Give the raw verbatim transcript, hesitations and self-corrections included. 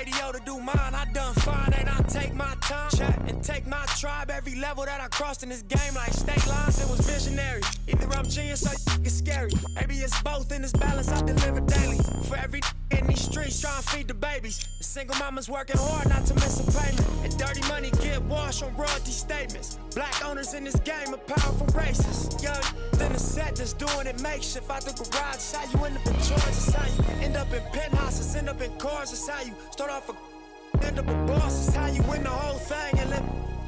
radio to do mine. I done fine, and I take my time. Chat and take my tribe. Every level that I crossed in this game, like state lines, it was visionary. Either I'm genius or it's scary. Maybe it's both in this balance I deliver daily. For every in these streets trying to feed the babies. The single mama's working hard not to miss a payment. And dirty money get washed on royalty statements. Black owners in this game are powerful racists. Young then the set that's doing it makeshift out the garage. It's how you end up in Georgia. It's how you end up in penthouses, end up in cars. It's how you start off a end up a boss. It's how you win the whole thing and live.